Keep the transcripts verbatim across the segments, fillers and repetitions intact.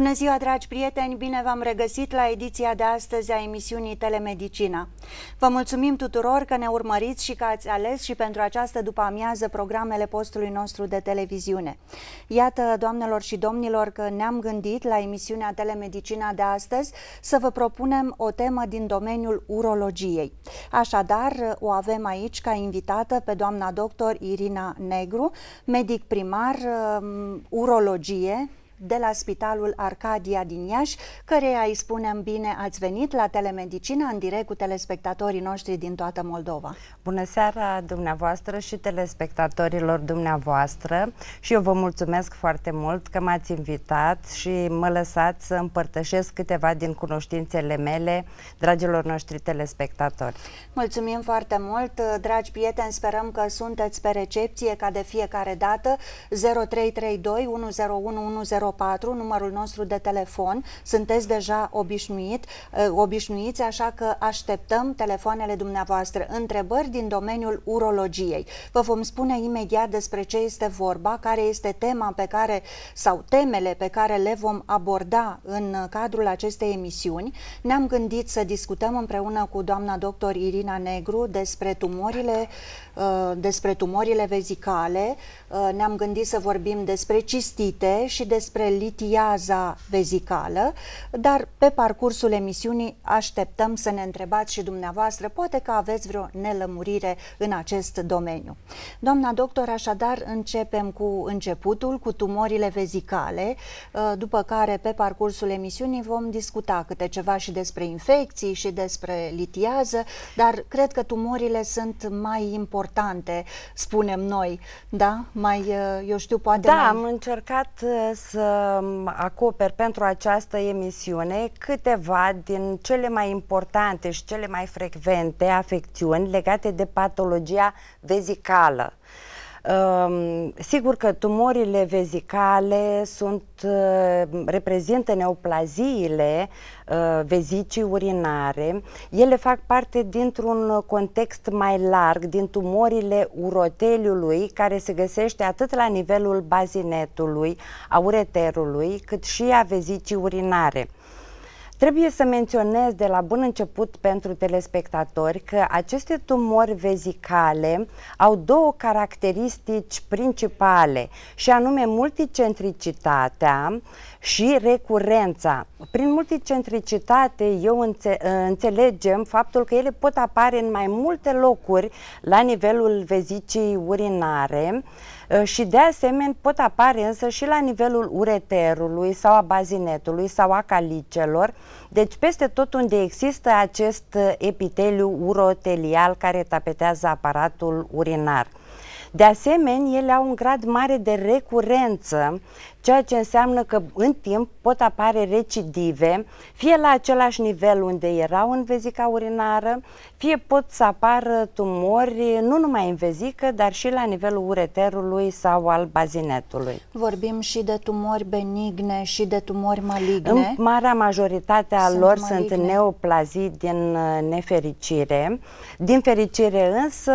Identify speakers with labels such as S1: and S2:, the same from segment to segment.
S1: Bună ziua, dragi prieteni! Bine v-am regăsit la ediția de astăzi a emisiunii Telemedicina. Vă mulțumim tuturor că ne urmăriți și că ați ales și pentru această după-amiază programele postului nostru de televiziune. Iată, doamnelor și domnilor, că ne-am gândit la emisiunea Telemedicina de astăzi să vă propunem o temă din domeniul urologiei. Așadar, o avem aici ca invitată pe doamna doctor Irina Negru, medic primar, urologie, de la Spitalul Arcadia din Iași, căreia îi spunem bine ați venit la Telemedicina în direct cu telespectatorii noștri din toată Moldova.
S2: Bună seara dumneavoastră și telespectatorilor dumneavoastră și eu vă mulțumesc foarte mult că m-ați invitat și mă lăsați să împărtășesc câteva din cunoștințele mele dragilor noștri telespectatori.
S1: Mulțumim foarte mult, dragi prieteni, sperăm că sunteți pe recepție ca de fiecare dată. Zero trei trei doi unu zero unu unu zero patru, numărul nostru de telefon. Sunteți deja obișnuit, obișnuiți, așa că așteptăm telefoanele dumneavoastră. Întrebări din domeniul urologiei. Vă vom spune imediat despre ce este vorba, care este tema pe care, sau temele pe care le vom aborda în cadrul acestei emisiuni. Ne-am gândit să discutăm împreună cu doamna doctor Irina Negru despre tumorile, despre tumorile vezicale. Ne-am gândit să vorbim despre cistite și despre litiaza vezicală, dar pe parcursul emisiunii așteptăm să ne întrebați și dumneavoastră, poate că aveți vreo nelămurire în acest domeniu. Doamna doctor, așadar începem cu începutul, cu tumorile vezicale, după care pe parcursul emisiunii vom discuta câte ceva și despre infecții și despre litiază, dar cred că tumorile sunt mai importante, spunem noi, da? Mai, eu știu, poate
S2: Da,
S1: mai...
S2: am încercat să acoper pentru această emisiune câteva din cele mai importante și cele mai frecvente afecțiuni legate de patologia vezicală. Um, sigur că tumorile vezicale sunt, uh, reprezintă neoplaziile uh, vezicii urinare. Ele fac parte dintr-un context mai larg din tumorile uroteliului, care se găsește atât la nivelul bazinetului, a ureterului, cât și a vezicii urinare. Trebuie să menționez de la bun început pentru telespectatori că aceste tumori vezicale au două caracteristici principale, și anume multicentricitatea și recurența. Prin multicentricitate eu înțe înțelegem faptul că ele pot apare în mai multe locuri la nivelul vezicii urinare și de asemenea pot apare însă și la nivelul ureterului sau a bazinetului sau a calicelor, deci peste tot unde există acest epiteliu urotelial care tapetează aparatul urinar. De asemenea, ele au un grad mare de recurență, ceea ce înseamnă că în timp pot apare recidive, fie la același nivel unde erau în vezica urinară, fie pot să apară tumori nu numai în vezică, dar și la nivelul ureterului sau al bazinetului.
S1: Vorbim și de tumori benigne și de tumori maligne.
S2: În marea majoritate a
S1: sunt
S2: lor
S1: maligne.
S2: Sunt neoplazii din nefericire. Din fericire însă,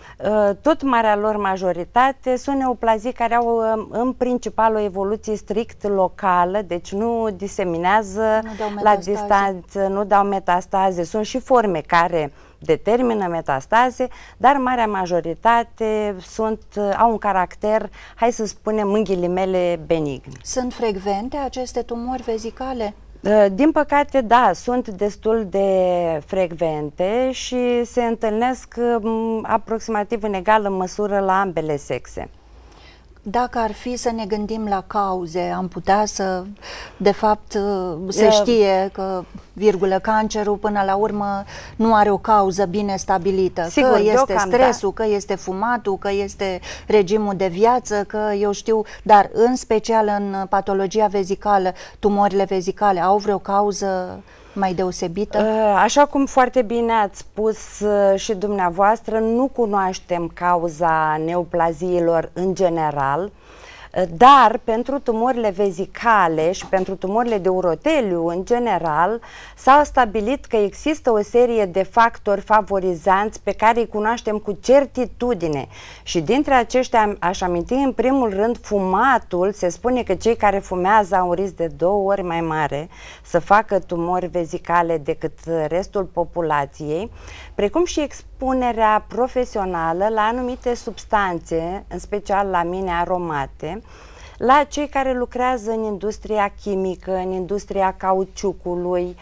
S2: tot marea lor majoritate sunt neoplazii care au în principal o evoluție strict locală, deci nu diseminează
S1: nu
S2: la distanță, nu dau metastaze. Sunt și forme care determină metastaze, dar marea majoritate sunt, au un caracter, hai să spunem, în ghilimele, benign.
S1: Sunt frecvente aceste tumori vezicale?
S2: Din păcate, da, sunt destul de frecvente și se întâlnesc aproximativ în egală măsură la ambele sexe.
S1: Dacă ar fi să ne gândim la cauze, am putea să, de fapt, se știe că, virgulă, cancerul până la urmă nu are o cauză bine stabilită. Sigur, că este stresul, da. Că este fumatul, că este regimul de viață, că eu știu, dar în special în patologia vezicală, tumorile vezicale au vreo cauză mai deosebită?
S2: Așa cum foarte bine ați spus și dumneavoastră, nu cunoaștem cauza neoplaziilor în general. Dar pentru tumorile vezicale și pentru tumorile de uroteliu în general s-a stabilit că există o serie de factori favorizanți pe care îi cunoaștem cu certitudine și dintre aceștia aș aminti în primul rând fumatul. Se spune că cei care fumează au un risc de două ori mai mare să facă tumori vezicale decât restul populației, precum și expunerea profesională la anumite substanțe, în special la mine aromate, la cei care lucrează în industria chimică, în industria cauciucului,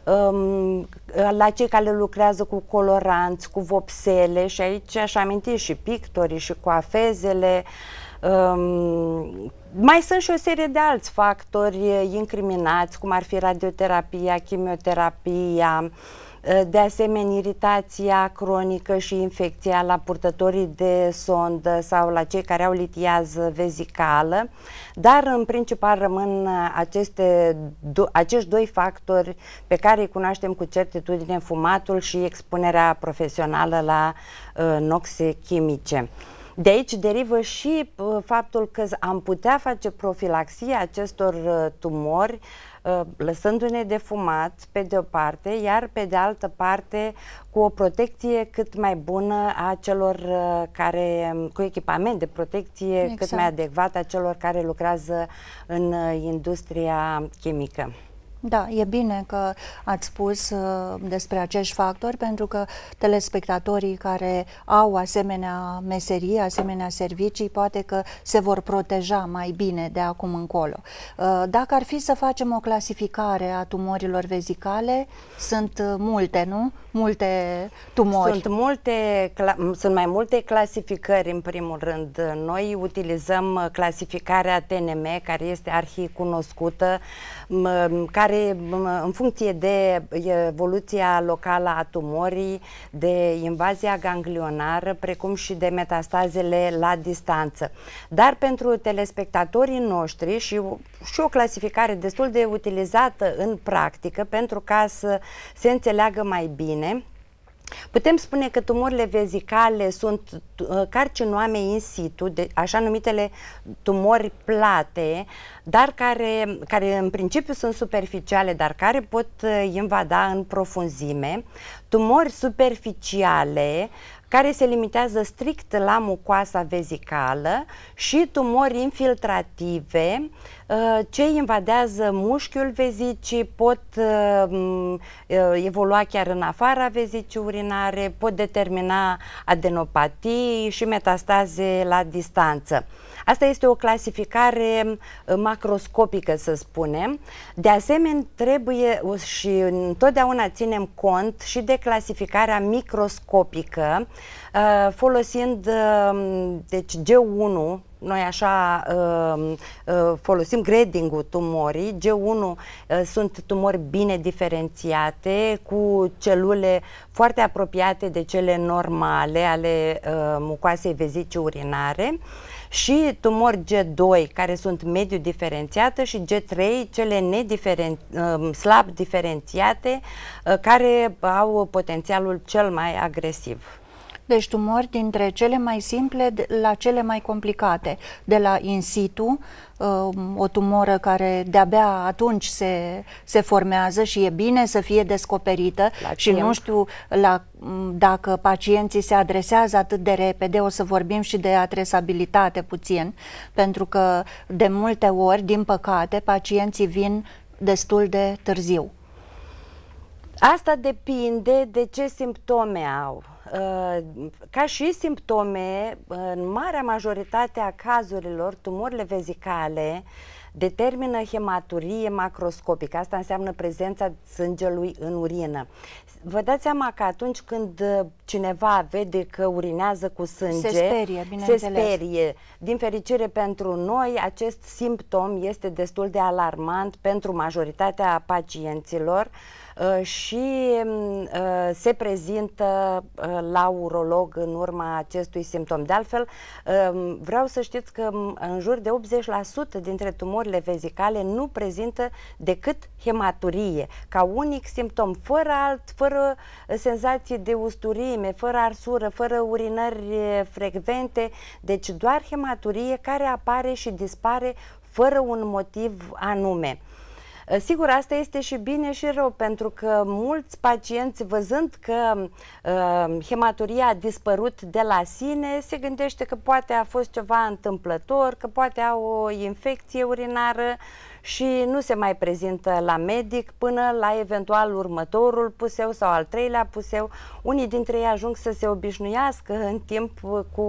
S2: la cei care lucrează cu coloranți, cu vopsele, și aici aș aminti și pictorii și coafezele. Um, mai sunt și o serie de alți factori incriminați, cum ar fi radioterapia, chimioterapia, de asemenea iritația cronică și infecția la purtătorii de sondă sau la cei care au litiază vezicală, dar în principal rămân aceste, acești doi factori pe care îi cunoaștem cu certitudine: fumatul și expunerea profesională la uh, noxe chimice. De aici derivă și uh, faptul că am putea face profilaxia acestor uh, tumori uh, lăsându-ne de fumat pe de o parte, iar pe de altă parte cu o protecție cât mai bună a celor uh, care, cu echipament de protecție exact. cât mai adecvat a celor care lucrează în uh, industria chimică.
S1: Da, e bine că ați spus uh, despre acești factori, pentru că telespectatorii care au asemenea meserii, asemenea servicii, poate că se vor proteja mai bine de acum încolo. Uh, dacă ar fi să facem o clasificare a tumorilor vezicale, sunt uh, multe, nu? Multe tumori.
S2: Sunt, multe, sunt mai multe clasificări, în primul rând. Noi utilizăm clasificarea T N M, care este arhicunoscută, care în funcție de evoluția locală a tumorii, de invazia ganglionară, precum și de metastazele la distanță. Dar pentru telespectatorii noștri și, și o clasificare destul de utilizată în practică, pentru ca să se înțeleagă mai bine, putem spune că tumorile vezicale sunt uh, carcinoame in situ, de, așa numitele tumori plate, dar care, care în principiu sunt superficiale, dar care pot uh, invada în profunzime, tumori superficiale care se limitează strict la mucoasa vezicală și tumori infiltrative ce invadează mușchiul vezicii, pot evolua chiar în afara vezicii urinare, pot determina adenopatii și metastaze la distanță. Asta este o clasificare macroscopică, să spunem. De asemenea, trebuie și întotdeauna ținem cont și de clasificarea microscopică, folosind deci G unu. Noi așa uh, uh, folosim grading-ul tumorii. G unu uh, sunt tumori bine diferențiate, cu celule foarte apropiate de cele normale ale uh, mucoasei vezicii urinare, și tumori G doi, care sunt mediu diferențiate, și G trei, cele nediferen, uh, slab diferențiate, uh, care au potențialul cel mai agresiv.
S1: Deci tumori dintre cele mai simple la cele mai complicate, de la in situ, o tumoră care de-abia atunci se, se formează și e bine să fie descoperită la și timp. Nu știu la, dacă pacienții se adresează atât de repede. O să vorbim și de adresabilitate puțin, pentru că de multe ori, din păcate, pacienții vin destul de târziu.
S2: Asta depinde de ce simptome au. Ca și simptome, în marea majoritate a cazurilor, tumorile vezicale determină hematurie macroscopică. Asta înseamnă prezența sângelui în urină. Vă dați seama că atunci când cineva vede că urinează cu sânge,
S1: se sperie,
S2: se sperie. Din fericire pentru noi, acest simptom este destul de alarmant pentru majoritatea pacienților, și se prezintă la urolog în urma acestui simptom. De altfel, vreau să știți că în jur de optzeci la sută dintre tumorile vezicale nu prezintă decât hematurie, ca unic simptom, fără alt, fără senzație de usturime, fără arsură, fără urinări frecvente, deci doar hematurie care apare și dispare fără un motiv anume. Sigur, asta este și bine și rău, pentru că mulți pacienți, văzând că uh, hematuria a dispărut de la sine, se gândește că poate a fost ceva întâmplător, că poate au o infecție urinară și nu se mai prezintă la medic până la eventual următorul puseu sau al treilea puseu. Unii dintre ei ajung să se obișnuiască în timp cu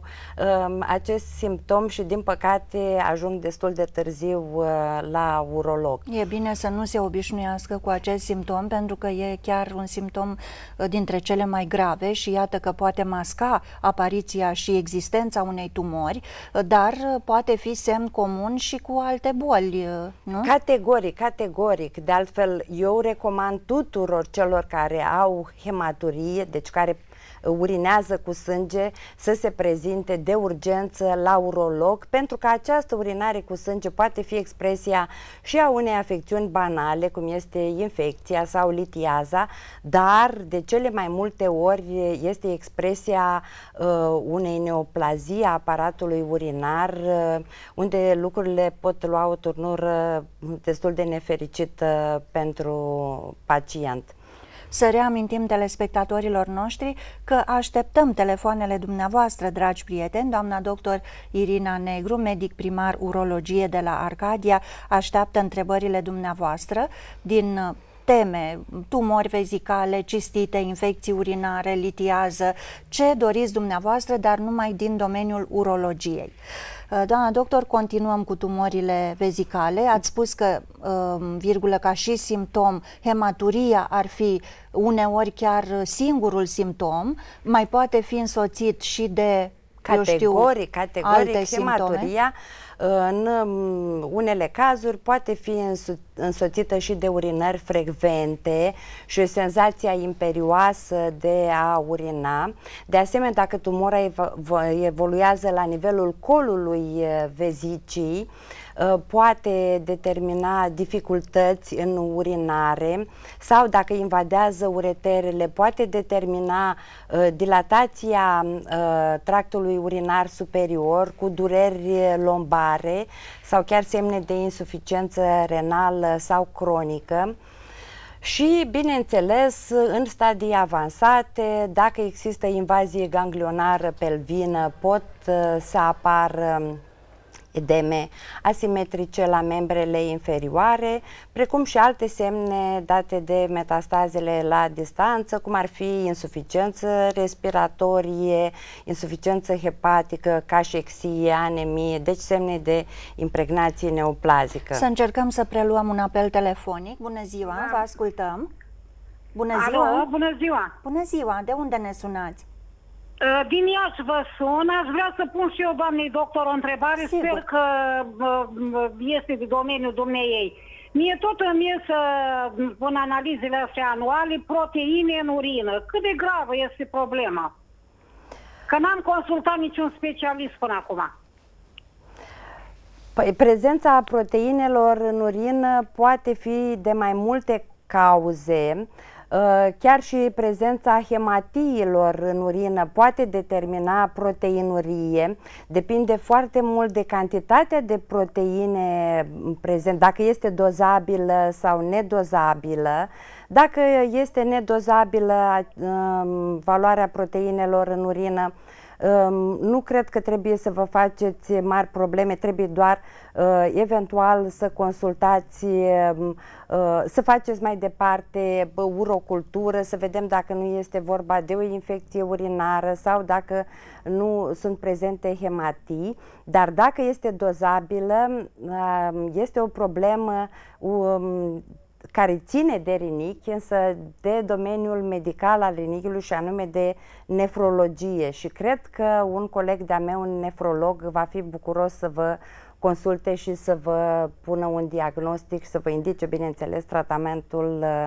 S2: uh, acest simptom și, din păcate, ajung destul de târziu uh, la urolog.
S1: E bine să nu se obișnuiască cu acest simptom, pentru că e chiar un simptom dintre cele mai grave și iată că poate masca apariția și existența unei tumori, dar poate fi semn comun și cu alte boli, nu?
S2: Categoric, categoric. De altfel, eu recomand tuturor celor care au hematurie, deci care urinează cu sânge, să se prezinte de urgență la urolog, pentru că această urinare cu sânge poate fi expresia și a unei afecțiuni banale, cum este infecția sau litiaza, dar de cele mai multe ori este expresia uh, unei neoplazii a aparatului urinar, uh, unde lucrurile pot lua o turnură destul de nefericită pentru pacient.
S1: Să reamintim telespectatorilor noștri că așteptăm telefoanele dumneavoastră, dragi prieteni. Doamna doctor Irina Negru, medic primar urologie de la Arcadia, așteaptă întrebările dumneavoastră din teme, tumori vezicale, cistite, infecții urinare, litiază, ce doriți dumneavoastră, dar numai din domeniul urologiei. Doamna doctor, continuăm cu tumorile vezicale. Ați spus că, virgulă, ca și simptom, hematuria ar fi uneori chiar singurul simptom, mai poate fi însoțit și de,
S2: categoric,
S1: eu știu,
S2: categoric,
S1: alte
S2: hematuria, în unele cazuri, poate fi înso însoțită și de urinări frecvente și o senzație imperioasă de a urina. De asemenea, dacă tumora evoluează la nivelul colului vezicii, poate determina dificultăți în urinare, sau dacă invadează ureterele, poate determina uh, dilatația uh, tractului urinar superior cu dureri lombare sau chiar semne de insuficiență renală sau cronică. Și, bineînțeles, în stadii avansate, dacă există invazie ganglionară pelvină, pot uh, să apară edeme asimetrice la membrele inferioare, precum și alte semne date de metastazele la distanță, cum ar fi insuficiență respiratorie, insuficiență hepatică, cașexie, anemie, deci semne de impregnație neoplazică.
S1: Să încercăm să preluăm un apel telefonic. Bună ziua, da. Vă ascultăm. Bună ziua.
S3: Alo, bună ziua.
S1: Bună ziua, de unde ne sunați?
S3: Din Iași vă sun, aș vrea să pun și eu, doamnei doctor, o întrebare. Sigur. Sper că este de domeniul dumneiei. Mie tot îmi ies în analizele astea anuale proteine în urină. Cât de gravă este problema? Că n-am consultat niciun specialist până acum.
S2: Păi, prezența proteinelor în urină poate fi de mai multe cauze. Chiar și prezența hematiilor în urină poate determina proteinurie. Depinde foarte mult de cantitatea de proteine prezent, dacă este dozabilă sau nedozabilă. Dacă este nedozabilă valoarea proteinelor în urină, nu cred că trebuie să vă faceți mari probleme, trebuie doar uh, eventual să consultați, uh, să faceți mai departe uh, urocultură, să vedem dacă nu este vorba de o infecție urinară sau dacă nu sunt prezente hematii, dar dacă este dozabilă, uh, este o problemă um, care ține de rinichi, însă de domeniul medical al rinichiului și anume de nefrologie. Și cred că un coleg de-a meu, un nefrolog, va fi bucuros să vă consulte și să vă pună un diagnostic și să vă indice, bineînțeles, tratamentul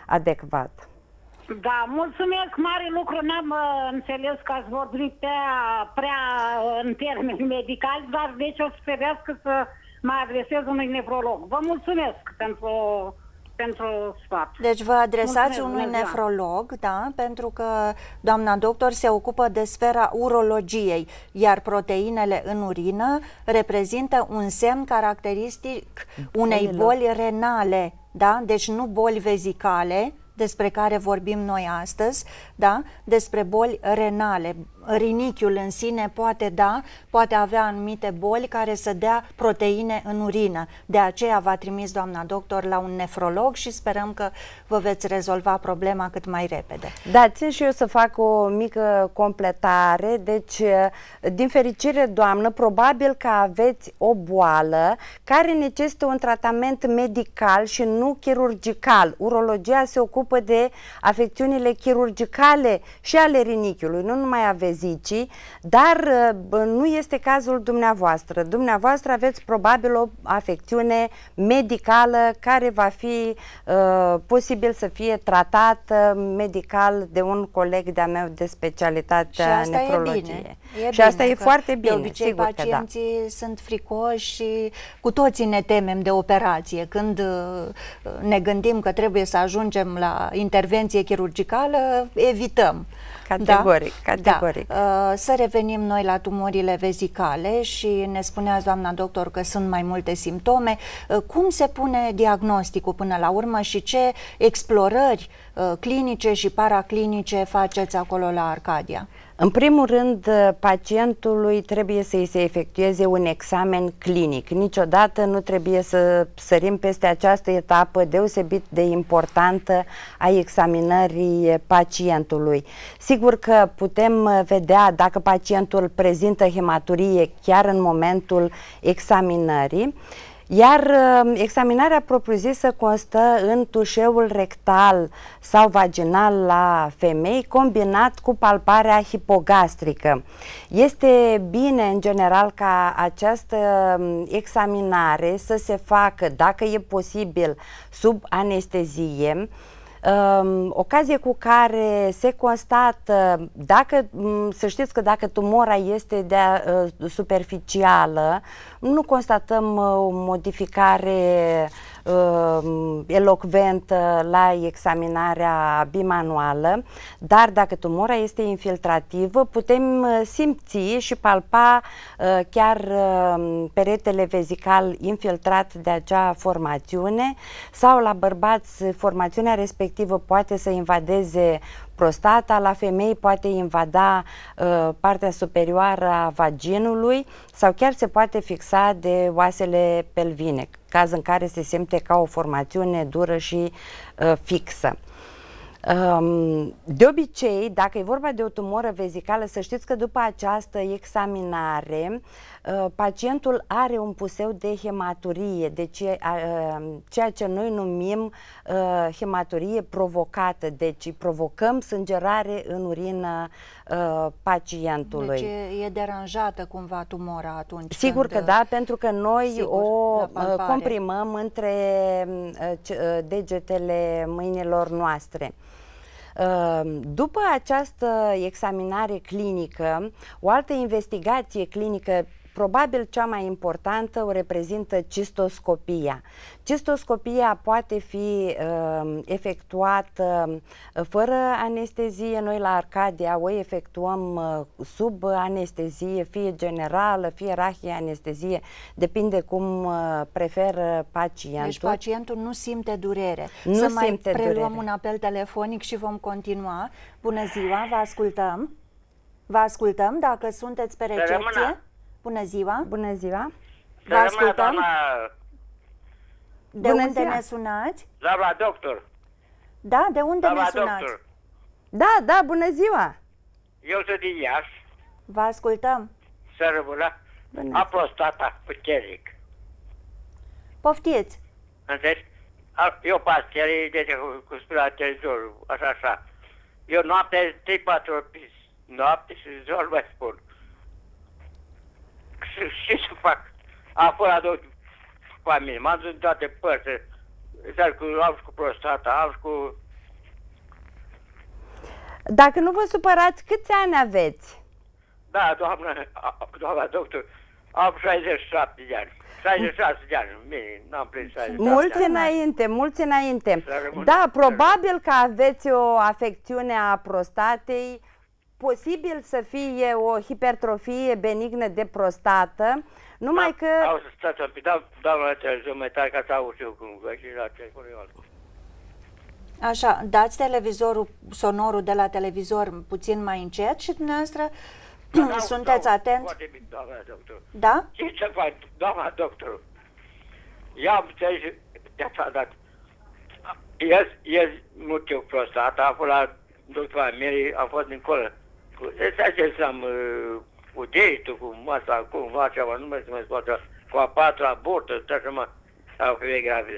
S2: adecvat.
S3: Da, mulțumesc, mare lucru, n-am uh, înțeles că ați vorbit prea, prea uh, în termeni medicali, dar deci o să trebuiască să mă adresez unui nefrolog. Vă mulțumesc pentru, pentru sfat.
S1: Deci vă adresați
S3: Mulțumesc,
S1: unui
S3: bună ziua.
S1: nefrolog, da, pentru că doamna doctor se ocupă de sfera urologiei, iar proteinele în urină reprezintă un semn caracteristic unei boli renale, da, deci nu boli vezicale, despre care vorbim noi astăzi, da? Despre boli renale. Rinichiul în sine poate da, poate avea anumite boli care să dea proteine în urină. De aceea v-a trimis doamna doctor la un nefrolog și sperăm că vă veți rezolva problema cât mai repede.
S2: Da, țin și eu să fac o mică completare. Deci, din fericire, doamnă, probabil că aveți o boală care necesită un tratament medical și nu chirurgical. Urologia se ocupă de afecțiunile chirurgicale și ale rinichiului, nu numai a vezicii, dar nu este cazul dumneavoastră. Dumneavoastră aveți probabil o afecțiune medicală care va fi uh, posibil să fie tratată medical de un coleg de-a meu de specialitate a nefrologie.
S1: E
S2: și asta
S1: bine,
S2: e foarte bine.
S1: De obicei
S2: sigur
S1: pacienții
S2: că da.
S1: sunt fricoși și cu toții ne temem de operație. Când uh, ne gândim că trebuie să ajungem la intervenție chirurgicală, evităm.
S2: Categoric,
S1: da?
S2: categoric.
S1: Da. Să revenim noi la tumorile vezicale și ne spuneați, doamna doctor, că sunt mai multe simptome. Cum se pune diagnosticul până la urmă și ce explorări clinice și paraclinice faceți acolo la Arcadia?
S2: În primul rând, pacientului trebuie să-i se efectueze un examen clinic. Niciodată nu trebuie să sărim peste această etapă deosebit de importantă a examinării pacientului. Sigur că putem vedea dacă pacientul prezintă hematurie chiar în momentul examinării. Iar examinarea propriu-zisă constă în tușeul rectal sau vaginal la femei, combinat cu palparea hipogastrică. Este bine, în general, ca această examinare să se facă, dacă e posibil, sub anestezie, Um, ocazie cu care se constată, dacă, să știți că dacă tumora este de uh, superficială, nu constatăm uh, o modificare uh, elocventă la examinarea bimanuală, dar dacă tumora este infiltrativă, putem uh, simți și palpa uh, chiar uh, peretele vezical infiltrat de acea formațiune, sau la bărbați formațiunea respectivă poate să invadeze prostata, la femei poate invada uh, partea superioară a vaginului sau chiar se poate fixa de oasele pelvine, caz în care se simte ca o formațiune dură și uh, fixă. Um, de obicei, dacă e vorba de o tumoră vezicală, să știți că după această examinare uh, pacientul are un puseu de hematurie, deci uh, ceea ce noi numim uh, hematurie provocată, deci provocăm sângerare în urină uh, pacientului.
S1: Deci e, e deranjată cumva tumora atunci?
S2: Sigur
S1: când,
S2: că da, pentru că noi
S1: sigur,
S2: o comprimăm între uh, degetele mâinilor noastre. După această examinare clinică, o altă investigație clinică, probabil cea mai importantă, o reprezintă cistoscopia. Cistoscopia poate fi uh, efectuată uh, fără anestezie. Noi la Arcadia o efectuăm uh, sub anestezie, fie generală, fie rahie-anestezie, depinde cum uh, preferă pacientul.
S1: Deci pacientul nu simte durere.
S2: Nu
S1: Să
S2: simte
S1: mai preluăm
S2: durere.
S1: un apel telefonic și vom continua. Bună ziua, vă ascultăm. Vă ascultăm, dacă sunteți pe recepție. Bună ziua!
S2: Bună ziua!
S1: Vă ascultăm!
S4: Doamna...
S1: De
S2: Bună
S1: unde
S2: ziua.
S1: ne sunați?
S4: Doamna doctor!
S1: Da, de unde
S4: Doamna
S1: ne sunați?
S4: doctor!
S2: Da, da, bună ziua!
S4: Eu sunt din Iași,
S1: Vă ascultăm!
S4: să rămână,
S2: Bună.
S4: am prostata puternic.
S1: Poftiți!
S4: Înțelegi? Am- Eu pastelii de cu, cu spune la televizor, așa, așa. Eu noapte, trei patru ori pe noapte și ziua nu mai spun. Și ce să fac? Am fost la doctor cu mine, m-am dus în toate părțile. Dar cu, am și cu prostata, am și cu
S2: Dacă nu vă supărați, câți ani aveți?
S4: Da, doamna, doamna doctor, am șaizeci și șapte de ani. șaizeci și șase de ani, bine, n-am prins șaizeci și șapte
S2: Mulți
S4: de ani.
S2: înainte, mulți înainte. Da, probabil că aveți o afecțiune a prostatei, posibil să fie o hipertrofie benignă de prostată, numai că...
S4: Au să stați un pic, dau la televizor mai tare ca să aud eu cum vă și la telefon.
S1: Așa, dați televizorul, sonorul de la televizor puțin mai încet și dumneavoastră
S4: Da,
S1: sunteți
S4: da,
S1: atent.
S4: Foarte bine, doamna doctor.
S1: Da?
S4: Ce să fac, doamna doctor? I-am trezit, de-ața dat. Ies, ies, nu știu prostata, a fost la doctora Mary, a fost dincolo. Ăsta ce să am uh, cu deitul, cu masa, cu ceva, nu mai se mai scoate, cu a patra burtă, așa mă, au femeie gravidă.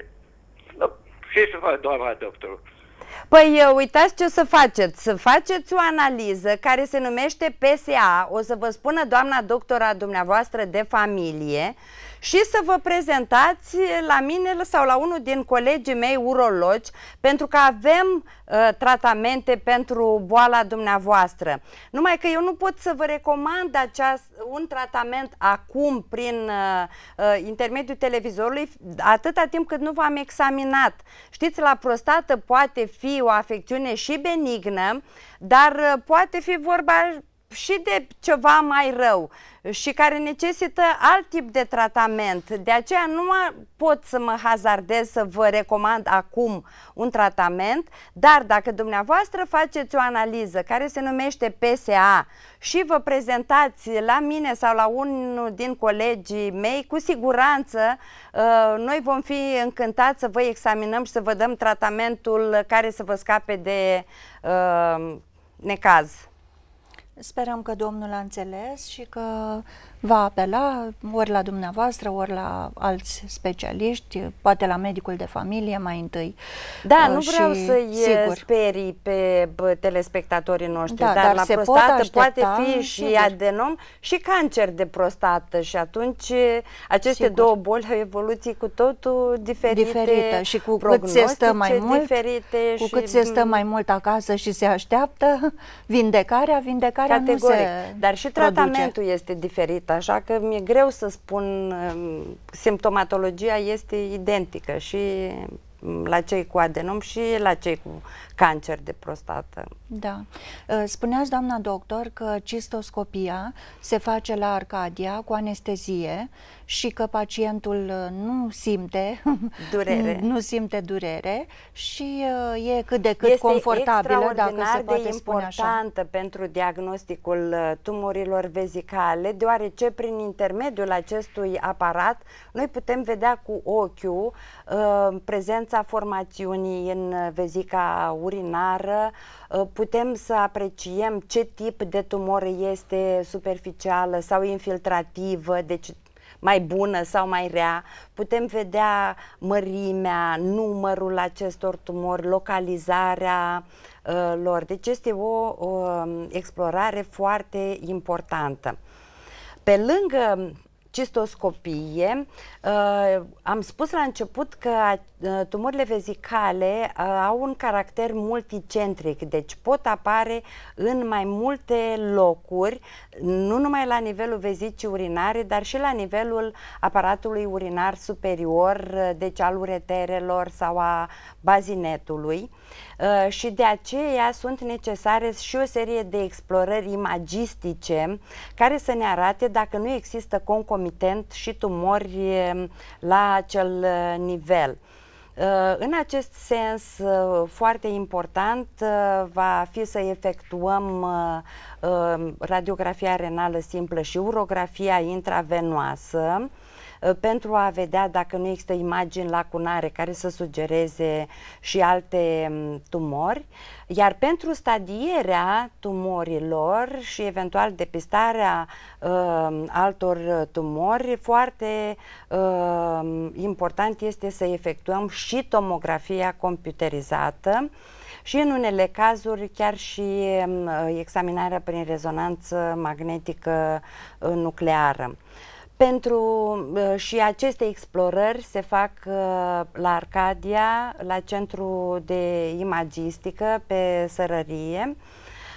S4: Ce să fac, doamna doctor?
S2: Păi uitați ce să faceți, să faceți o analiză care se numește P S A, o să vă spună doamna doctora dumneavoastră de familie și să vă prezentați la mine sau la unul din colegii mei urologi, pentru că avem uh, tratamente pentru boala dumneavoastră. Numai că eu nu pot să vă recomand aceast, un tratament acum prin uh, uh, intermediul televizorului atâta timp cât nu v-am examinat. Știți, la prostată poate fi o afecțiune și benignă, dar uh, poate fi vorba și de ceva mai rău și care necesită alt tip de tratament. De aceea nu pot să mă hazardez să vă recomand acum un tratament, dar dacă dumneavoastră faceți o analiză care se numește P S A și vă prezentați la mine sau la unul din colegii mei, cu siguranță noi vom fi încântați să vă examinăm și să vă dăm tratamentul care să vă scape de uh, necaz.
S1: Sperăm că domnul a înțeles și că va apela ori la dumneavoastră, ori la alți specialiști, poate la medicul de familie mai întâi.
S2: Da, nu vreau să-i sperii pe telespectatorii noștri,
S1: da,
S2: dar,
S1: dar
S2: la
S1: se
S2: prostată
S1: aștepta,
S2: poate fi și
S1: sigur.
S2: adenom și cancer de prostată și atunci aceste
S1: Sigur.
S2: două boli au evoluții cu totul diferite,
S1: diferită și cu cât se stă mai mult,
S2: diferite
S1: cu
S2: și
S1: cât se stă mai mult acasă și se așteaptă vindecarea, vindecarea
S2: categoric.
S1: nu se
S2: Dar și
S1: produce.
S2: tratamentul este diferit, așa că mi-e greu să spun, simptomatologia este identică și la cei cu adenom și la cei cu cancer de prostată.
S1: Da. Spuneați, doamna doctor, că cistoscopia se face la Arcadia cu anestezie și că pacientul nu simte
S2: durere,
S1: nu simte durere și e cât de cât este confortabilă, dacă se poate spune așa.
S2: Este importantă pentru diagnosticul tumorilor vezicale, deoarece prin intermediul acestui aparat noi putem vedea cu ochiul uh, prezența formațiunii în vezica urinară, putem să apreciem ce tip de tumoră este superficială sau infiltrativă, deci mai bună sau mai rea, putem vedea mărimea, numărul acestor tumori, localizarea uh, lor. Deci este o, o explorare foarte importantă. Pe lângă cistoscopie, uh, am spus la început că uh, tumorile vezicale uh, au un caracter multicentric, deci pot apare în mai multe locuri, nu numai la nivelul vezicii urinare, dar și la nivelul aparatului urinar superior, uh, deci al ureterelor sau a bazinetului. Uh, și de aceea sunt necesare și o serie de explorări imagistice care să ne arate dacă nu există concomitent și tumori la acel nivel. În acest sens, foarte important va fi să efectuăm radiografia renală simplă și urografia intravenoasă pentru a vedea dacă nu există imagini lacunare care să sugereze și alte tumori, iar pentru stadierea tumorilor și eventual depistarea uh, altor tumori, foarte uh, important este să efectuăm și tomografia computerizată și în unele cazuri chiar și uh, examinarea prin rezonanță magnetică uh, nucleară. Pentru uh, și aceste explorări se fac uh, la Arcadia, la Centru de Imagistică, pe Sărărie.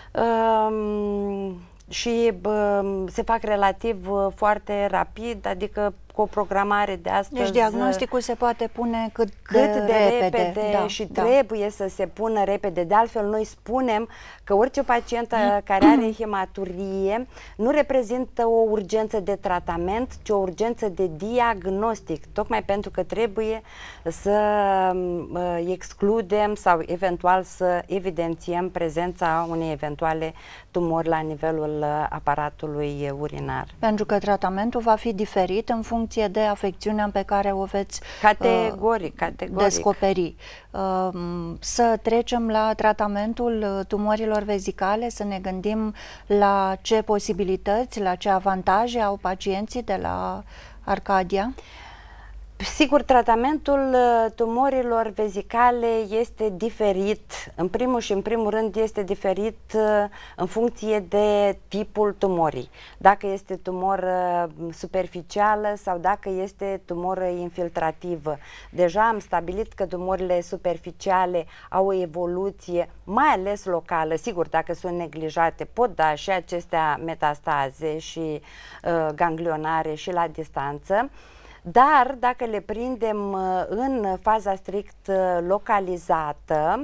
S2: Um, și bă, se fac relativ foarte rapid, adică cu o programare de astăzi.
S1: Deci diagnosticul se poate pune cât,
S2: cât de, de repede,
S1: repede da,
S2: și
S1: da.
S2: trebuie să se pună repede. De altfel, noi spunem că orice pacient care are hematurie nu reprezintă o urgență de tratament, ci o urgență de diagnostic, tocmai pentru că trebuie să uh, excludem sau eventual să evidențiem prezența unei eventuale tumori la nivelul uh, aparatului urinar.
S1: Pentru că tratamentul va fi diferit în funcție de afecțiunea pe care o veți
S2: categoric, uh, categoric.
S1: descoperi. Uh, să trecem la tratamentul tumorilor vezicale, să ne gândim la ce posibilități, la ce avantaje au pacienții de la Arcadia.
S2: Sigur, tratamentul tumorilor vezicale este diferit. În primul și în primul rând este diferit în funcție de tipul tumorii. Dacă este tumoră superficială sau dacă este tumoră infiltrativă. Deja am stabilit că tumorile superficiale au o evoluție, mai ales locală. Sigur, dacă sunt neglijate, pot da și acestea metastaze și uh, ganglionare și la distanță. Dar dacă le prindem în faza strict localizată,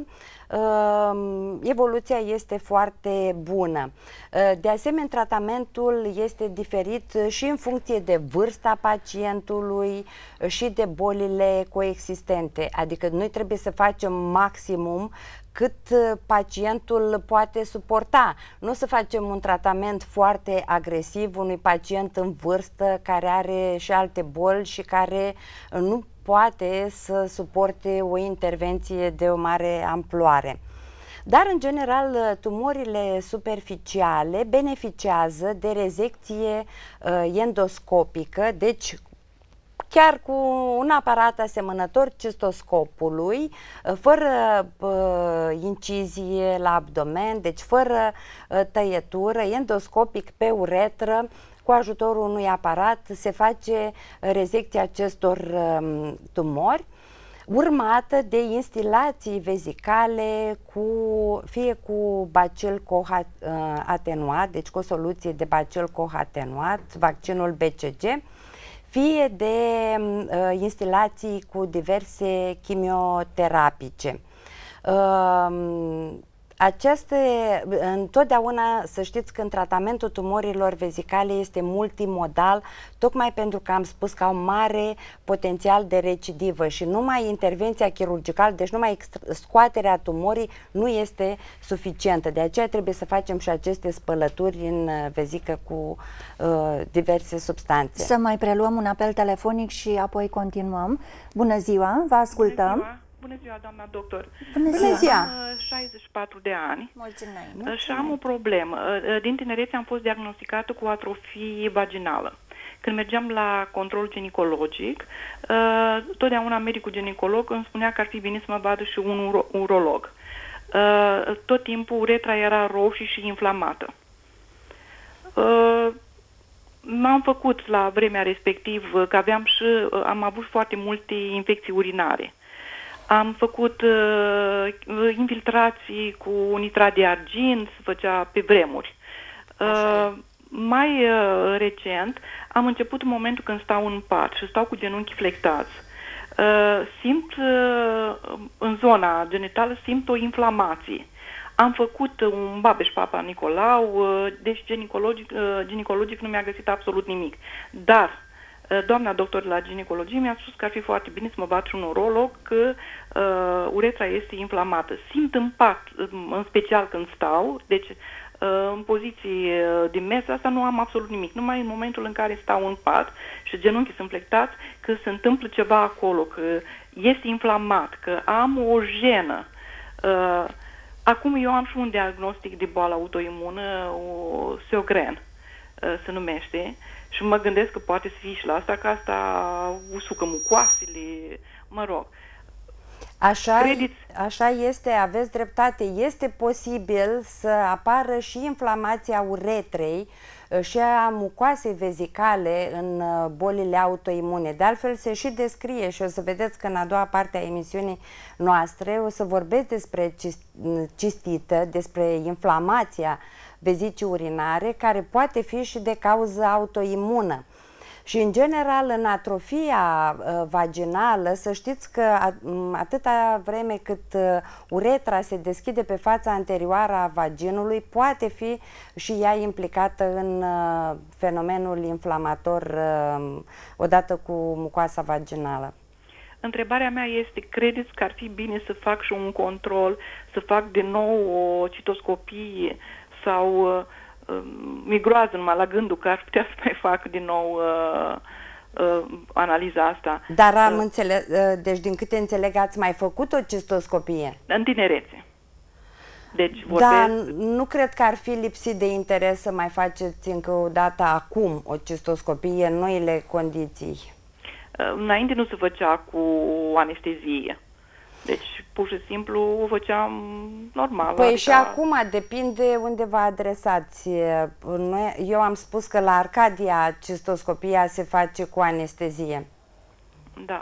S2: evoluția este foarte bună. De asemenea, tratamentul este diferit și în funcție de vârsta pacientului și de bolile coexistente. Adică noi trebuie să facem maximum cât pacientul poate suporta. Nu să facem un tratament foarte agresiv unui pacient în vârstă care are și alte boli și care nu poate să suporte o intervenție de o mare amploare. Dar, în general, tumorile superficiale beneficiază de rezecție uh, endoscopică, deci chiar cu un aparat asemănător cistoscopului, fără uh, incizie la abdomen, deci fără uh, tăietură, endoscopic pe uretră, cu ajutorul unui aparat se face rezecția acestor uh, tumori, urmată de instilații vezicale, cu, fie cu bacil coatenuat, deci cu o soluție de bacil coatenuat, vaccinul B C G, fie de uh, instalații cu diverse chimioterapice. Uh, Aceste, întotdeauna să știți că în tratamentul tumorilor vezicale este multimodal, tocmai pentru că am spus că au mare potențial de recidivă și numai intervenția chirurgicală, deci numai scoaterea tumorii nu este suficientă. De aceea trebuie să facem și aceste spălături în vezică cu uh, diverse substanțe.
S1: Să mai preluăm un apel telefonic și apoi continuăm. Bună ziua, vă ascultăm.
S5: Bună ziua. Bună ziua, doamna doctor.
S1: Bună ziua. Bună ziua.
S5: Am șaizeci și patru de ani.
S1: Mulțumesc.
S5: Și am o problemă. Din tinerețe am fost diagnosticată cu atrofie vaginală. Când mergeam la control ginecologic, totdeauna medicul ginecolog îmi spunea că ar fi bine să mă vadă și un uro urolog. Tot timpul uretra era roșie și inflamată. M-am făcut la vremea respectivă, că aveam și, am avut foarte multe infecții urinare. Am făcut uh, infiltrații cu nitrat de argint, se făcea pe vremuri. Uh, mai uh, recent am început în momentul când stau în pat și stau cu genunchii flectați. Uh, simt uh, în zona genitală, simt o inflamație. Am făcut un Babeș Papa Nicolau, uh, deci ginecologic, uh, ginecologic nu mi-a găsit absolut nimic. Dar doamna doctor la ginecologie mi-a spus că ar fi foarte bine să mă bat și un urolog, că uh, uretra este inflamată. Simt în pat, în special când stau, deci uh, în poziții de mes, asta nu am absolut nimic. Numai în momentul în care stau în pat și genunchii sunt flectați, că se întâmplă ceva acolo, că este inflamat, că am o jenă. Uh, acum eu am și un diagnostic de boală autoimună, o Sjögren uh, se numește, și mă gândesc că poate să fie și la asta, că asta usucă mucoasele, mă rog.
S2: Așa,
S5: Credeți?
S2: așa este, aveți dreptate. Este posibil să apară și inflamația uretrei și a mucoasei vezicale în bolile autoimune. De altfel se și descrie și o să vedeți că în a doua parte a emisiunii noastre o să vorbesc despre cistită, despre inflamația vezicii urinare, care poate fi și de cauză autoimună. Și în general în atrofia uh, vaginală, să știți că atâta vreme cât uh, uretra se deschide pe fața anterioară a vaginului, poate fi și ea implicată în uh, fenomenul inflamator uh, odată cu mucoasa vaginală.
S5: Întrebarea mea este, credeți că ar fi bine să fac și un control, să fac din nou o citoscopie sau... Uh, mi groază numai la gândul că ar putea să mai fac din nou uh, uh, analiza asta.
S2: Dar am uh, înțeles, uh, deci din câte înțeleg ați mai făcut o cistoscopie?
S5: În tinerețe. Deci vorbesc...
S2: Da, nu cred că ar fi lipsit de interes să mai faceți încă o dată acum o cistoscopie în noile condiții.
S5: Uh, înainte nu se făcea cu anestezie. Deci, pur și simplu, o făceam normal.
S2: Păi
S5: adică...
S2: și acum depinde unde vă adresați. Noi, eu am spus că la Arcadia cistoscopia se face cu anestezie.
S5: Da.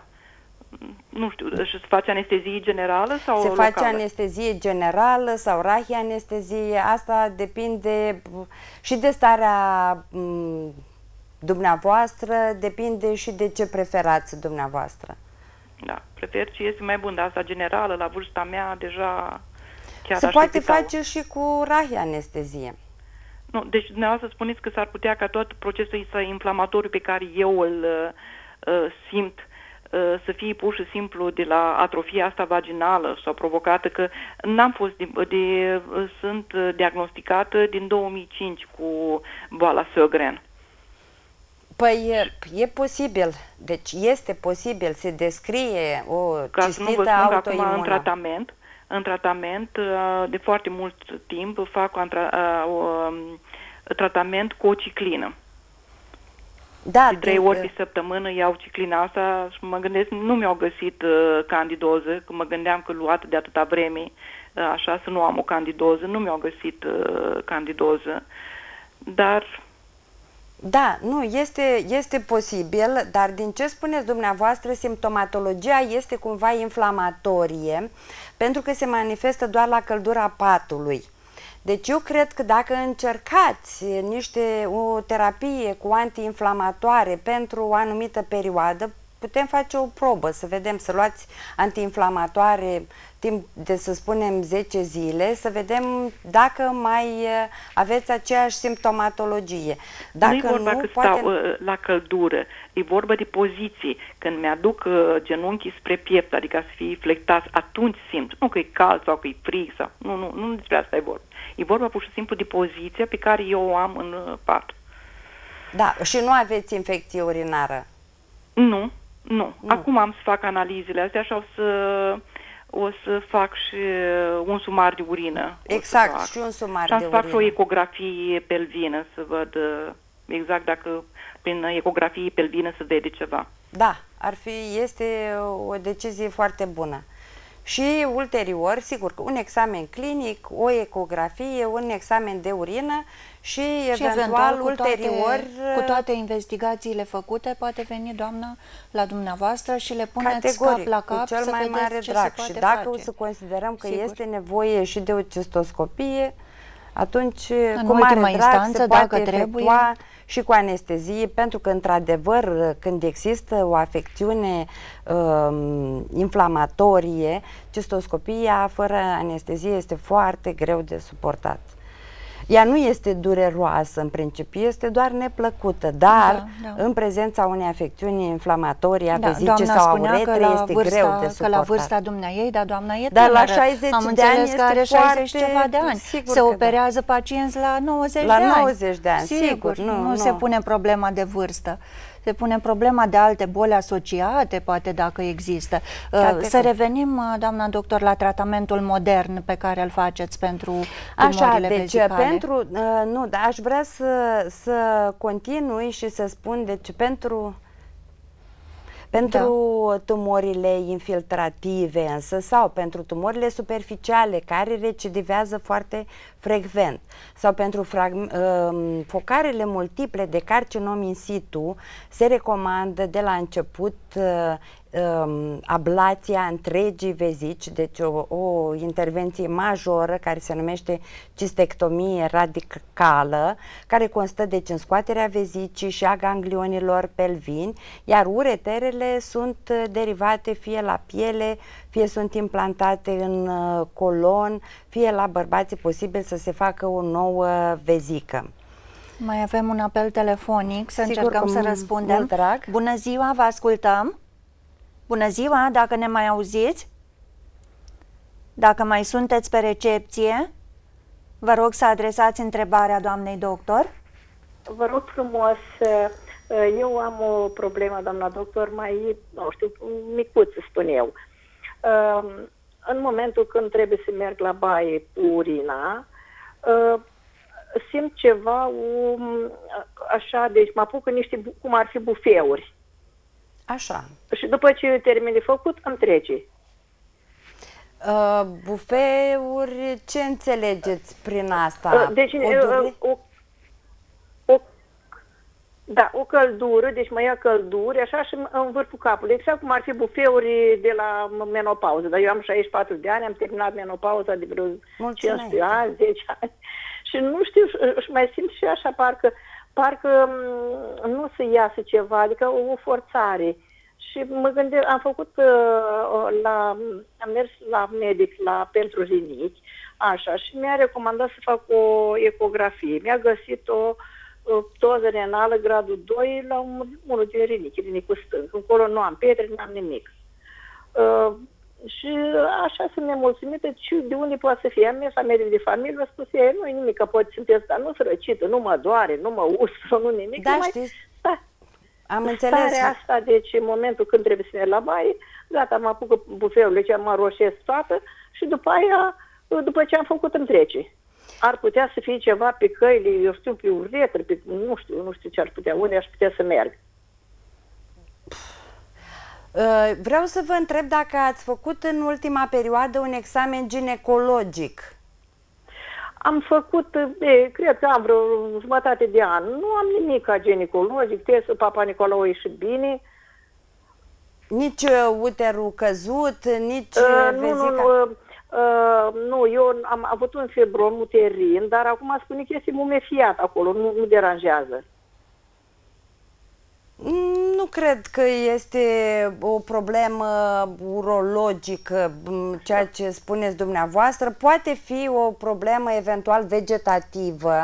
S5: Nu știu, și se face anestezie generală sau
S2: Se
S5: locală?
S2: face anestezie generală sau rahianestezie. Asta depinde și de starea m, dumneavoastră, depinde și de ce preferați dumneavoastră.
S5: Da, prefer ce este mai bun, dar asta generală, la vârsta mea, deja chiar
S2: Se
S5: aș
S2: poate
S5: evita-o.
S2: face și cu rahianestezie.
S5: Nu, deci dumneavoastră spuneți că s-ar putea ca tot procesul ăsta inflamatoriu pe care eu îl uh, simt uh, să fie pur și simplu de la atrofia asta vaginală sau provocată, că n-am fost de, de uh, sunt diagnosticată din două mii cinci cu boala Sjögren.
S2: Păi e, e posibil, deci este posibil, se descrie o
S5: Ca să nu vă
S2: cistită
S5: spun că acum în
S2: autoimună.
S5: tratament, în tratament de foarte mult timp fac un tratament cu o ciclină.
S2: Da,
S5: De trei
S2: din-
S5: ori pe săptămână iau ciclina asta și mă gândesc, nu mi-au găsit uh, candidoză, că mă gândeam că luat de atâta vreme, uh, așa să nu am o candidoză, nu mi-au găsit uh, candidoză, dar...
S2: Da, nu, este, este posibil, dar din ce spuneți dumneavoastră, simptomatologia este cumva inflamatorie, pentru că se manifestă doar la căldura patului. Deci eu cred că dacă încercați niște, o terapie cu antiinflamatoare pentru o anumită perioadă, putem face o probă, să vedem, să luați antiinflamatoare timp de, să spunem, zece zile, să vedem dacă mai uh, aveți aceeași simptomatologie. Dacă
S5: Nu e vorba
S2: nu,
S5: că
S2: poate...
S5: stau uh, la căldură, e vorba de poziții. Când mi-aduc uh, genunchii spre piept, adică să fie flectați, atunci simt. Nu că e cald sau că e frig sau... Nu, nu, nu despre asta e vorba. E vorba pur și simplu de poziția pe care eu o am în uh, pat.
S2: Da, și nu aveți infecție urinară.
S5: Nu, nu.
S2: Nu.
S5: Acum am să fac analizele astea și o să, o să fac și un sumar de urină. O să
S2: Exact,
S5: fac.
S2: și un sumar
S5: Și am
S2: de
S5: să fac și o
S2: urină.
S5: ecografie pelvină să văd uh, exact dacă prin ecografie pelvină se vede ceva.
S2: Da, ar fi, este o decizie foarte bună. Și ulterior, sigur, un examen clinic, o ecografie, un examen de urină și,
S1: Și
S2: eventual,
S1: cu
S2: ulterior...
S1: toate, cu toate investigațiile făcute, poate veni doamna la dumneavoastră și le puneți
S2: Categoric,
S1: cap la cap
S2: cu cel
S1: să
S2: mai
S1: vedeți
S2: mare
S1: ce
S2: drag.
S1: se
S2: Și
S1: poate
S2: dacă
S1: face.
S2: o să considerăm că
S1: Sigur.
S2: este nevoie și de o cistoscopie, atunci,
S1: În
S2: cu mare
S1: ultimă
S2: drag,
S1: instanță,
S2: se
S1: dacă
S2: poate
S1: trebuie.
S2: efectua și cu anestezie, pentru că, într-adevăr, când există o afecțiune um, inflamatorie, cistoscopia fără anestezie este foarte greu de suportat. Ea nu este dureroasă în principiu, este doar neplăcută, dar
S1: Da, da.
S2: în prezența unei afecțiuni inflamatorii a
S1: Da,
S2: vezicii
S1: doamna
S2: sau a
S1: spunea că
S2: uretrei
S1: la,
S2: este
S1: vârsta,
S2: greu de
S1: că
S2: suportat.
S1: la vârsta dumneaei, dar doamna e
S2: Dar la
S1: tânără.
S2: șaizeci
S1: Am
S2: de ani
S1: înțeles că are
S2: este
S1: șaizeci
S2: foarte-
S1: ceva de ani.
S2: sigur
S1: Se
S2: că da.
S1: operează pacienți la nouăzeci
S2: La
S1: de ani.
S2: nouăzeci de ani,
S1: sigur,
S2: sigur, nu,
S1: nu
S2: nu.
S1: se pune problema de vârstă. Se pune problema de alte boli asociate, poate dacă există. Uh,
S2: Categoric.
S1: Să revenim, uh, doamna doctor, la tratamentul modern pe care îl faceți pentru
S2: Așa,
S1: tumorile
S2: deci
S1: vezicale.
S2: pentru, uh, nu, dar aș vrea să, să continui și să spun, deci pentru, Pentru da. tumorile infiltrative însă sau pentru tumorile superficiale care recidivează foarte frecvent sau pentru uh, focarele multiple de carcinom in situ se recomandă de la început uh, um, ablația întregii vezici, deci o, o intervenție majoră care se numește cistectomie radicală, care constă deci în scoaterea vezicii și a ganglionilor pelvini, iar ureterele sunt derivate fie la piele, fie sunt implantate în uh, colon, fie la bărbații posibil să se facă o nouă vezică.
S1: Mai avem un apel telefonic, să
S2: Sigur,
S1: încercăm să răspundem. Bună ziua, vă ascultăm. Bună ziua, dacă ne mai auziți, dacă mai sunteți pe recepție, vă rog să adresați întrebarea doamnei doctor.
S6: Vă rog frumos, eu am o problemă, doamna doctor, mai, nu știu, micuță, spun eu. În momentul când trebuie să merg la baie cu urina, simt ceva, um, așa, deci mă apucă niște, cum ar fi bufeuri.
S2: Așa.
S6: Și după ce termin de făcut, îmi trece.
S2: Uh, bufeuri, ce înțelegeți prin asta?
S6: Uh, deci,
S2: o,
S6: uh, o, o, da, o căldură, deci mă ia călduri, așa, și în vârful capului, exact cum ar fi bufeuri de la menopauză. Dar eu am șaizeci și patru de ani, am terminat menopauza de vreo cincisprezece ani, zece ani. Și nu știu, și mai simt și așa, parcă, parcă nu se iasă ceva, adică o forțare. Și mă gândesc, am făcut, uh, la, am mers la medic la, pentru rinichi, așa, și mi-a recomandat să fac o ecografie. Mi-a găsit o uh, toză renală gradul doi la un, unul din rinichi, rinicul stâng. Încolo nu am pietre, nu am nimic. Uh, Și așa sunt nemulțumită, și de unde poate să fie. Am mers la medic de familie, a spus, nu-i nimic, că poate sunteți, dar nu-s răcită, nu mă doare, nu mă uscă, nu nimic.
S2: Da,
S6: numai,
S2: știți,
S6: da,
S2: am înțeles.
S6: Starea asta, deci în momentul când trebuie să merg la baie, gata, mă apucă bufeul, deci mă roșesc toată și după aia, după ce am făcut, îmi trece. Ar putea să fie ceva pe căile, eu știu, pe uretră, pe, nu știu, nu știu ce ar putea, unde aș putea să merg.
S2: Vreau să vă întreb dacă ați făcut în ultima perioadă un examen ginecologic.
S6: Am făcut, e, cred că am vreo jumătate de an. Nu am nimic ca ginecologic, testul Papa Nicolau a ieșit bine.
S2: Nici uh, uterul căzut, nici
S6: uh,
S2: vezica?
S6: Nu, nu, uh, uh, nu, eu am avut un fibrom uterin, dar acum spune că este mumefiat acolo, nu, nu deranjează.
S2: Nu cred că este o problemă urologică, ceea ce spuneți dumneavoastră. Poate fi o problemă eventual vegetativă,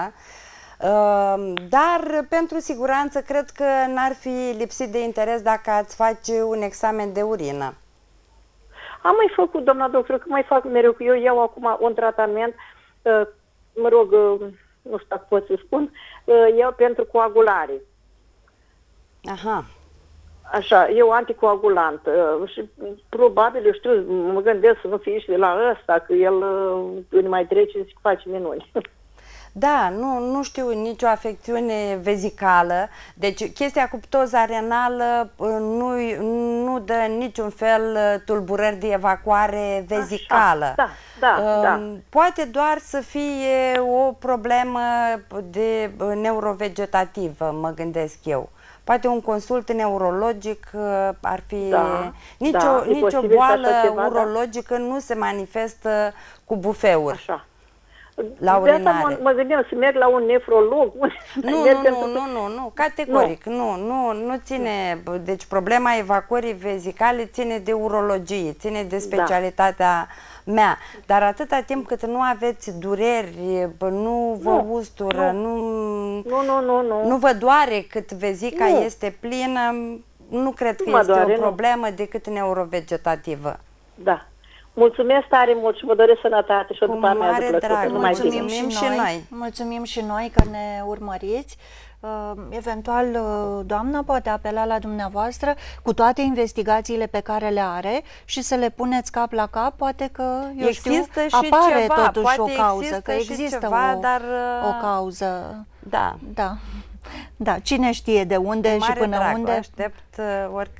S2: dar pentru siguranță cred că n-ar fi lipsit de interes dacă ați face un examen de urină.
S6: Am mai făcut, doamna doctor, că mai fac mereu, că eu iau acum un tratament, mă rog, nu știu dacă pot să spun, iau pentru coagulare.
S2: Aha.
S6: Așa, eu anticoagulant uh, și probabil, eu știu, mă gândesc să nu fie și de la ăsta, că el uh, mai trece și face minuni.
S2: Da, nu, nu știu nicio afecțiune vezicală, deci chestia cu ptoza renală uh, nu, nu dă niciun fel tulburări de evacuare vezicală.
S6: Așa, da, da, uh, da.
S2: Poate doar să fie o problemă de uh, neurovegetativă, mă gândesc eu. Poate un consult neurologic ar fi...
S6: Da,
S2: nicio,
S6: da,
S2: nicio boală ceva, urologică da? nu se manifestă cu bufeuri. Așa. La urinare.
S6: Mă, mă gândeam să merg la un nefrolog.
S2: Nu, nu, nu, nu, nu, nu, categoric, nu. nu, nu, nu ține, deci problema evacuării vezicale ține de urologie, ține de specialitatea da. mea, dar atâta timp cât nu aveți dureri, nu vă nu, ustură, nu,
S6: nu, nu, nu, nu.
S2: nu vă doare cât vezica nu. este plină, nu cred că nu este doare, o problemă nu. decât neurovegetativă.
S6: Da. Mulțumesc tare mult și vă doresc sănătate și o după
S2: amiază plăcută.
S1: Drag, mulțumim și noi, și noi. Mulțumim și noi că ne urmăriți. Uh, eventual, uh, doamna poate apela la dumneavoastră cu toate investigațiile pe care le are și să le puneți cap la cap. Poate că, eu
S2: există
S1: știu,
S2: și
S1: apare
S2: ceva,
S1: totuși
S2: poate
S1: o cauză,
S2: există
S1: că există
S2: ceva,
S1: o,
S2: dar,
S1: o cauză.
S2: Da.
S1: Da. Da, cine știe de unde și până
S2: drag,
S1: unde.
S2: aștept uh, oricând.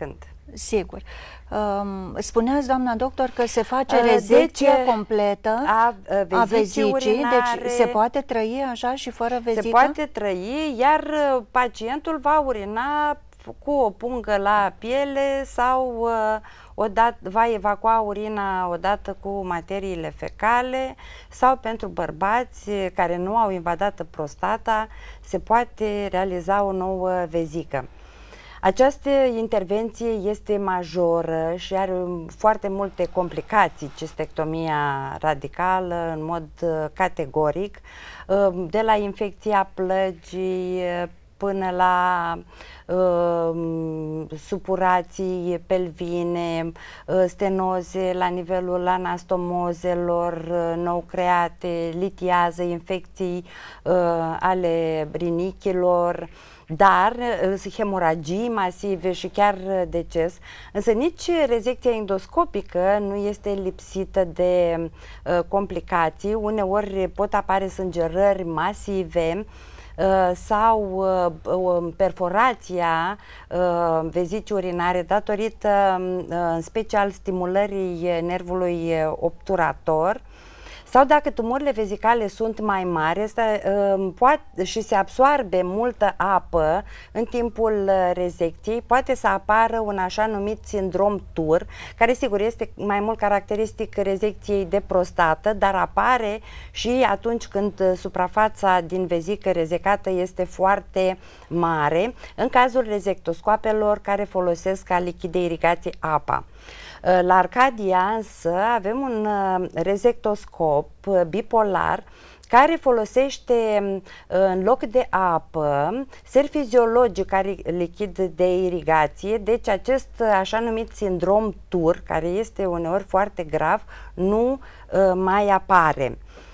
S1: Sigur. Um, spuneați, doamna doctor, că se face rezecție deci, completă
S2: a,
S1: a vezicii, deci se poate trăi așa și fără vezică?
S2: Se poate trăi, iar pacientul va urina cu o pungă la piele sau uh, odată, va evacua urina odată cu materiile fecale, sau pentru bărbați care nu au invadată prostata se poate realiza o nouă vezică. Această intervenție este majoră și are foarte multe complicații, cistectomia radicală, în mod categoric, de la infecția plăgii până la uh, supurații pelvine, uh, stenoze la nivelul anastomozelor uh, nou create, litiază, infecții uh, ale rinichilor, dar uh, hemoragii masive și chiar deces. Însă nici rezecția endoscopică nu este lipsită de uh, complicații. Uneori pot apare sângerări masive sau perforația vezicii urinare datorită în special stimulării nervului obturator, sau dacă tumorile vezicale sunt mai mari asta, poate, și se absorbe multă apă în timpul rezecției, poate să apară un așa numit sindrom Tur, care sigur este mai mult caracteristic rezecției de prostată, dar apare și atunci când suprafața din vezică rezecată este foarte mare, în cazul rezectoscoapelor care folosesc ca lichid de irigație apa. La Arcadia însă avem un rezectoscop bipolar care folosește în loc de apă ser fiziologic care lichid de irigație, deci acest așa numit sindrom Tur, care este uneori foarte grav, nu mai apare.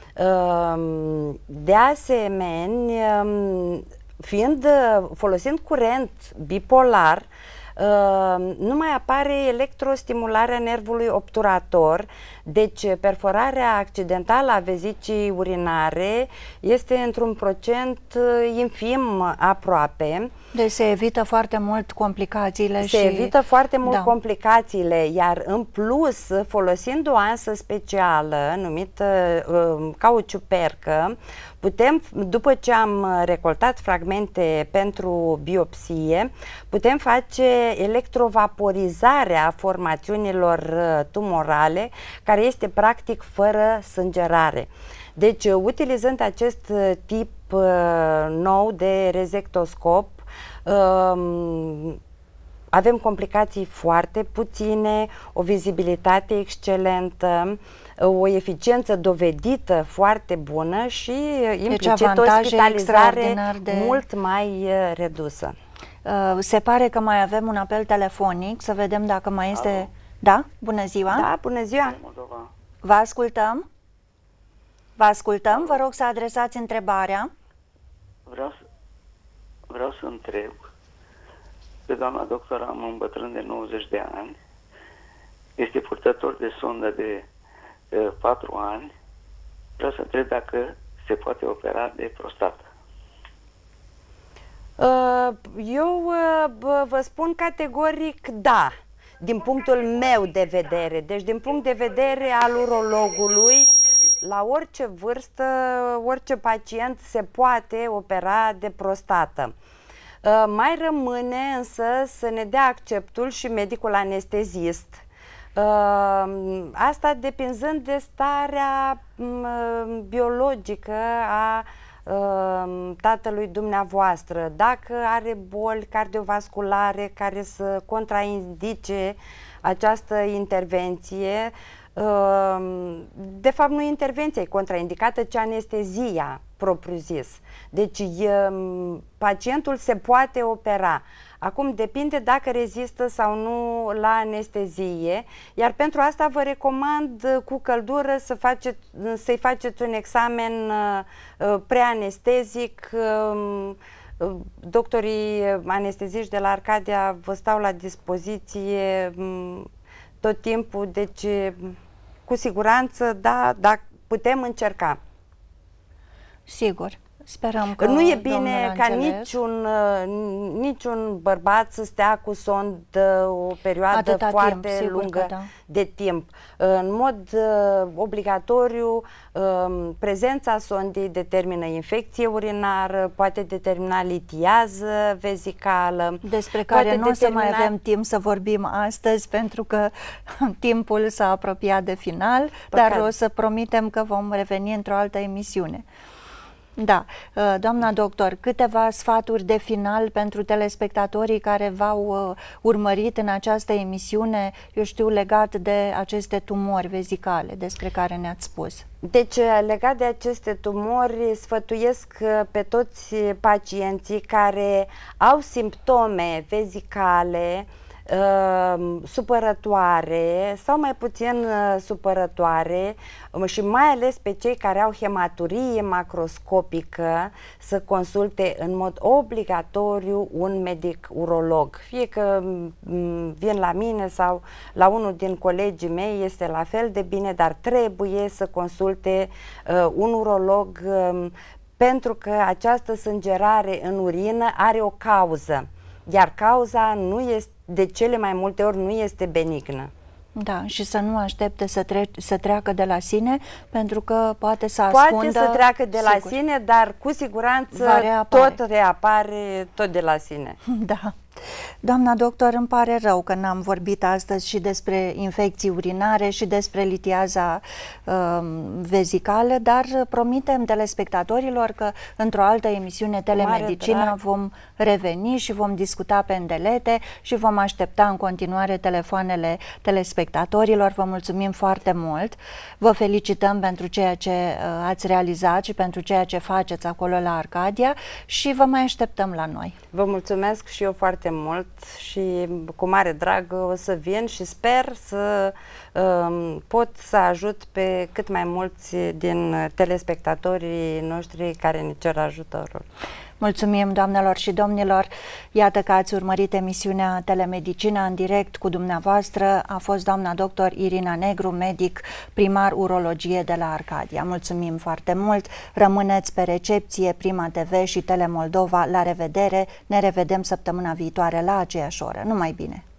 S2: De asemenea, fiind folosind curent bipolar, Uh, nu mai apare electrostimularea nervului obturator, deci perforarea accidentală a vezicii urinare este într-un procent uh, infim aproape.
S1: Deci se evită foarte mult complicațiile.
S2: Se
S1: și...
S2: evită foarte mult
S1: da.
S2: complicațiile, iar în plus, folosind o ansă specială numită uh, cauciupercă, putem, după ce am recoltat fragmente pentru biopsie, putem face electrovaporizarea formațiunilor tumorale, care este practic fără sângerare. Deci, utilizând acest tip uh, nou de rezectoscop, uh, avem complicații foarte puține, o vizibilitate excelentă, o eficiență dovedită foarte bună și implicit o spitalizare
S1: de...
S2: mult mai redusă.
S1: Uh, se pare că mai avem un apel telefonic, să vedem dacă mai este...
S7: Alo.
S1: Da? Bună ziua!
S2: Da, bună ziua!
S1: Vă ascultăm? Vă ascultăm, vă rog să adresați întrebarea.
S7: Vreau să, vreau să întreb pe doamna doctor, am un bătrân de nouăzeci de ani, este purtător de sondă de uh, patru ani, vreau să întreb dacă se poate opera de prostată.
S2: Eu vă spun categoric da, din punctul meu de vedere. Deci din punct de vedere al urologului, la orice vârstă, orice pacient se poate opera de prostată. Mai rămâne însă să ne dea acceptul și medicul anestezist. Asta depinzând de starea biologică a tatălui dumneavoastră, dacă are boli cardiovasculare care să contraindice această intervenție. De fapt nu intervenția e contraindicată, ci anestezia propriu-zis. Deci pacientul se poate opera. Acum depinde dacă rezistă sau nu la anestezie, iar pentru asta vă recomand cu căldură să faceți, să-i faceți un examen uh, preanestezic. Uh, doctorii anesteziști de la Arcadia vă stau la dispoziție um, tot timpul, deci cu siguranță, da, da, putem încerca.
S1: Sigur. Sperăm că
S2: nu e bine ca niciun, niciun bărbat să stea cu sondă o perioadă
S1: Atâta
S2: foarte
S1: timp,
S2: lungă
S1: da.
S2: de timp. În mod uh, obligatoriu, uh, prezența sondei determină infecție urinară, poate determina litiază vezicală.
S1: Despre care nu o
S2: determina...
S1: să mai avem timp să vorbim astăzi, pentru că timpul s-a apropiat de final, Păcat. dar o să promitem că vom reveni într-o altă emisiune. Da, doamna doctor, câteva sfaturi de final pentru telespectatorii care v-au urmărit în această emisiune, eu știu, legat de aceste tumori vezicale despre care ne-ați spus.
S2: Deci, legat de aceste tumori, sfătuiesc pe toți pacienții care au simptome vezicale, Uh, supărătoare sau mai puțin uh, supărătoare um, și mai ales pe cei care au hematurie macroscopică să consulte în mod obligatoriu un medic urolog. Fie că um, vin la mine sau la unul din colegii mei, este la fel de bine, dar trebuie să consulte uh, un urolog um, pentru că această sângerare în urină are o cauză, iar cauza nu este, de cele mai multe ori nu este benignă.
S1: Da, și să nu aștepte să, tre să treacă de la sine, pentru că poate să
S2: poate
S1: ascundă...
S2: Poate să treacă de la
S1: sigur.
S2: sine, dar cu siguranță
S1: reapare.
S2: tot reapare tot de la sine.
S1: Da. Doamna doctor, îmi pare rău că n-am vorbit astăzi și despre infecții urinare și despre litiaza uh, vezicală, dar promitem telespectatorilor că într-o altă emisiune Telemedicină vom reveni și vom discuta pe îndelete și vom aștepta în continuare telefoanele telespectatorilor. Vă mulțumim foarte mult, vă felicităm pentru ceea ce uh, ați realizat și pentru ceea ce faceți acolo la Arcadia și vă mai așteptăm la noi.
S2: Vă mulțumesc și eu foarte mult și cu mare drag o să vin și sper să um, pot să ajut pe cât mai mulți din telespectatorii noștri care ne cer ajutorul.
S1: Mulțumim, doamnelor și domnilor! Iată că ați urmărit emisiunea Telemedicina în direct cu dumneavoastră. A fost doamna doctor Irina Negru, medic primar urologie de la Arcadia. Mulțumim foarte mult! Rămâneți pe recepție, Prima T V și Telemoldova. La revedere! Ne revedem săptămâna viitoare la aceeași oră. Numai bine!